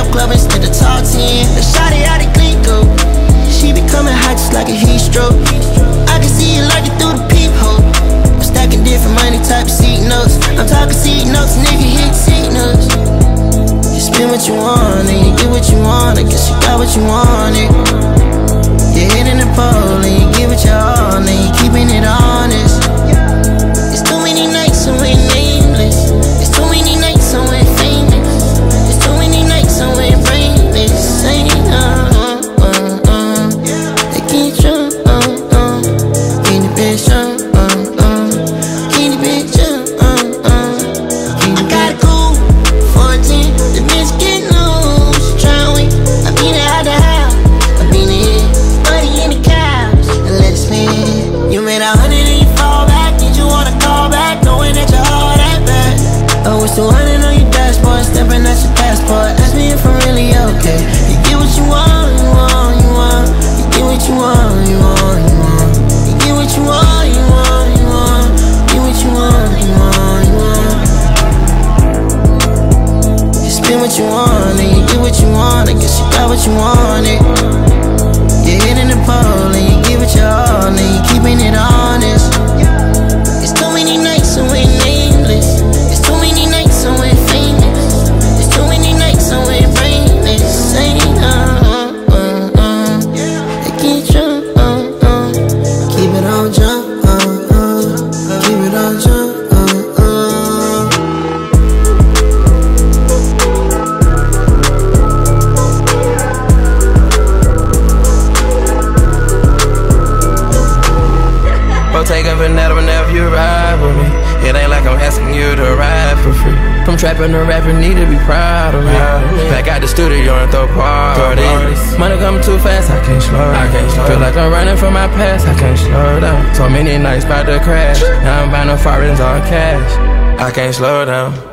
club instead of top 10. The shawty out of clique go. She be coming hot just like a heat stroke. I can see you like it through the peephole. I'm stacking different money type of seat notes. I'm talking seat notes, nigga hit signals. You spend what you want and you get what you want. I guess you got what you wanted. You're hitting the pole and you give it your all and you keeping it honest. It's too many nights so we're nameless. It's too many nights so we're famous. It's too many nights so we're brainless. Say they can't show, keep the bitch show, keep the bitch show, I got a cool 14, the bitch get loose. She tryna win, I beat her out the house. I beat it, money in the couch, and let it spin. You made 100 and you fall back. Did you wanna call back, knowing that your heart that bad? Oh, it's 200 on your dashboard, stepping at your passport. Ask me if I'm really okay. You get what you want, you want, you want. You get what you want, you want, you want. You get what you want, you want, you want. Get what you want, you want, you want. You spend what you want and you get what you want. I guess you got what you wanted. You're hitting the pole and you give it your all and you keeping it honest. It's too many nights so we're nameless. It's too many nights so we're famous. It's too many nights so we're brainless. Say they can't show, keep it on jump, keep it on jump. Take a vanilla whenever you ride with me. It ain't like I'm asking you to ride for free. From trapping to rapping, need to be proud of me. Back out the studio and throw parties. Money coming too fast, I can't slow down. Feel like I'm running from my past, I can't slow down. So many nights about to crash. Now I'm buying no foreigns on cash. I can't slow down.